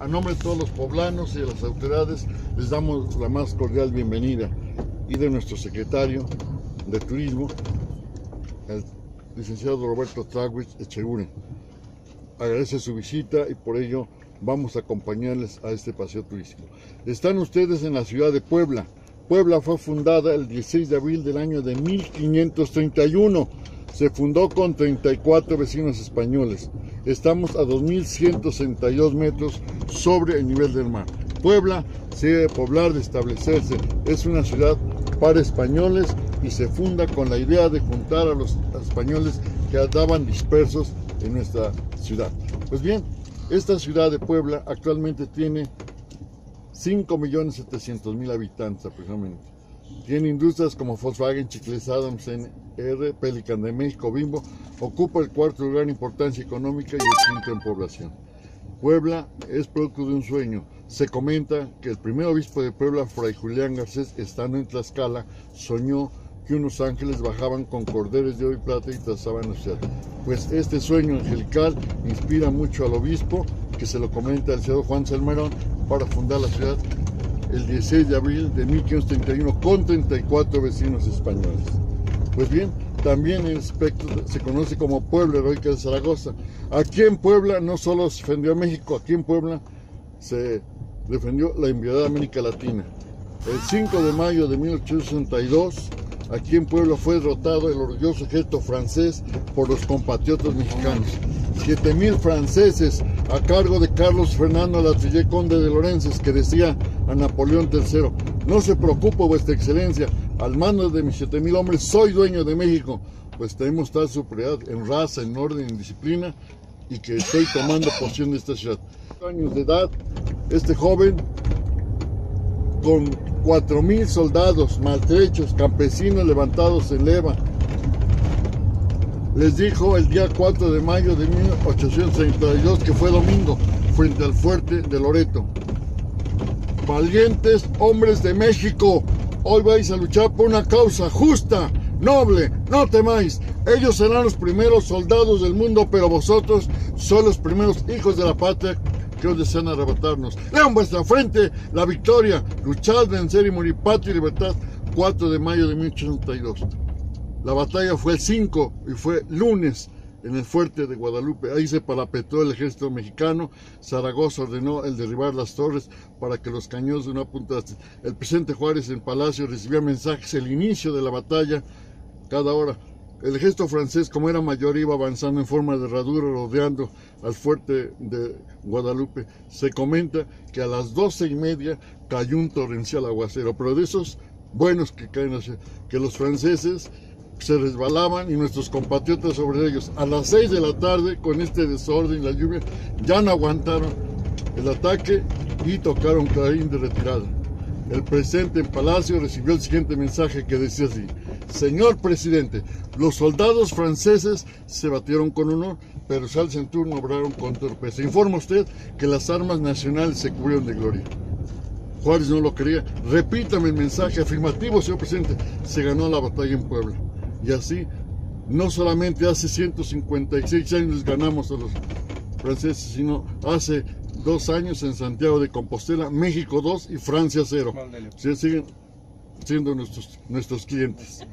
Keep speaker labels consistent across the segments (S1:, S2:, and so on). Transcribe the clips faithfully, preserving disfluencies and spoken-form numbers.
S1: A nombre de todos los poblanos y de las autoridades, les damos la más cordial bienvenida, y de nuestro secretario de Turismo, el licenciado Roberto Traguich Echeguren. Agradece su visita y por ello vamos a acompañarles a este paseo turístico. Están ustedes en la ciudad de Puebla. Puebla fue fundada el dieciséis de abril del año de mil quinientos treinta y uno. Se fundó con treinta y cuatro vecinos españoles. Estamos a dos mil ciento sesenta y dos metros sobre el nivel del mar. Puebla se debe poblar de establecerse. Es una ciudad para españoles y se funda con la idea de juntar a los españoles que andaban dispersos en nuestra ciudad. Pues bien, esta ciudad de Puebla actualmente tiene cinco millones setecientos mil habitantes aproximadamente. Tiene industrias como Volkswagen, Chicles, Adams, N R, Pelican de México, Bimbo. Ocupa el cuarto lugar en importancia económica y el quinto en población. Puebla es producto de un sueño. Se comenta que el primer obispo de Puebla, Fray Julián Garcés, estando en Tlaxcala, soñó que unos ángeles bajaban con cordeles de oro y plata y trazaban la ciudad. Pues este sueño angelical inspira mucho al obispo, que se lo comenta al señor Juan Salmerón, para fundar la ciudad el dieciséis de abril de mil quinientos treinta y uno con treinta y cuatro vecinos españoles. Pues bien, también el espectro se conoce como Puebla Heroica de Zaragoza. Aquí en Puebla no solo se defendió a México, aquí en Puebla se defendió la enviada de América Latina. El cinco de mayo de mil ochocientos sesenta y dos, aquí en Puebla fue derrotado el orgulloso ejército francés por los compatriotas mexicanos. siete mil franceses a cargo de Carlos Fernando Latreille, conde de Lorenzes, que decía a Napoleón tercero: no se preocupe, vuestra excelencia, al mando de mis siete mil hombres soy dueño de México, pues tenemos tal superioridad en raza, en orden, en disciplina, y que estoy tomando posesión de esta ciudad. Años de edad, este joven, con cuatro mil soldados maltrechos, campesinos levantados en leva, les dijo el día cuatro de mayo de mil ochocientos treinta y dos, que fue domingo, frente al fuerte de Loreto: valientes hombres de México, hoy vais a luchar por una causa justa, noble, no temáis. Ellos serán los primeros soldados del mundo, pero vosotros sois los primeros hijos de la patria que os desean arrebatarnos. Lean vuestra frente la victoria, luchad, vencer y morir, patria y libertad. cuatro de mayo de mil ochocientos treinta y dos. La batalla fue el cinco y fue lunes en el fuerte de Guadalupe. Ahí se parapetó el ejército mexicano. Zaragoza ordenó el derribar las torres para que los cañones no apuntasen. El presidente Juárez en Palacio recibía mensajes, el inicio de la batalla cada hora. El ejército francés, como era mayor, iba avanzando en forma de herradura, rodeando al fuerte de Guadalupe. Se comenta que a las doce y media cayó un torrencial aguacero, pero de esos buenos que caen así, que los franceses se resbalaban y nuestros compatriotas sobre ellos. A las seis de la tarde, con este desorden y la lluvia, ya no aguantaron el ataque y tocaron clarín de retirada. El presidente en Palacio recibió el siguiente mensaje, que decía así: señor presidente, los soldados franceses se batieron con honor, pero al centurión obraron con torpeza. Informa usted que las armas nacionales se cubrieron de gloria. Juárez no lo creía. Repítame el mensaje. Afirmativo, señor presidente. Se ganó la batalla en Puebla. Y así, no solamente hace ciento cincuenta y seis años ganamos a los franceses, sino hace dos años en Santiago de Compostela, México dos y Francia cero. Sí, siguen siendo nuestros, nuestros clientes.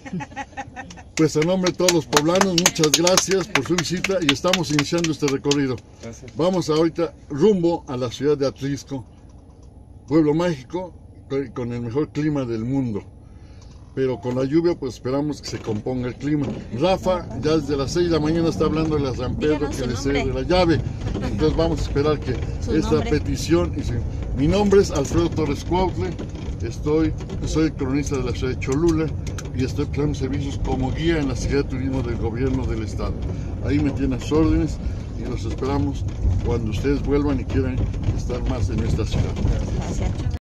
S1: Pues a nombre de todos los poblanos, muchas gracias por su visita y estamos iniciando este recorrido. Gracias. Vamos ahorita rumbo a la ciudad de Atlisco, pueblo mágico con el mejor clima del mundo. Pero con la lluvia pues esperamos que se componga el clima. Rafa ya desde las seis de la mañana está hablando de la San Pedro, que le cede la llave. Entonces vamos a esperar que esta nombre? petición... Y se... Mi nombre es Alfredo Torres Cuautle, estoy, soy el cronista de la ciudad de Cholula y estoy prestando servicios como guía en la Secretaría de Turismo del Gobierno del Estado. Ahí me tienen las órdenes y los esperamos cuando ustedes vuelvan y quieran estar más en esta ciudad. Gracias.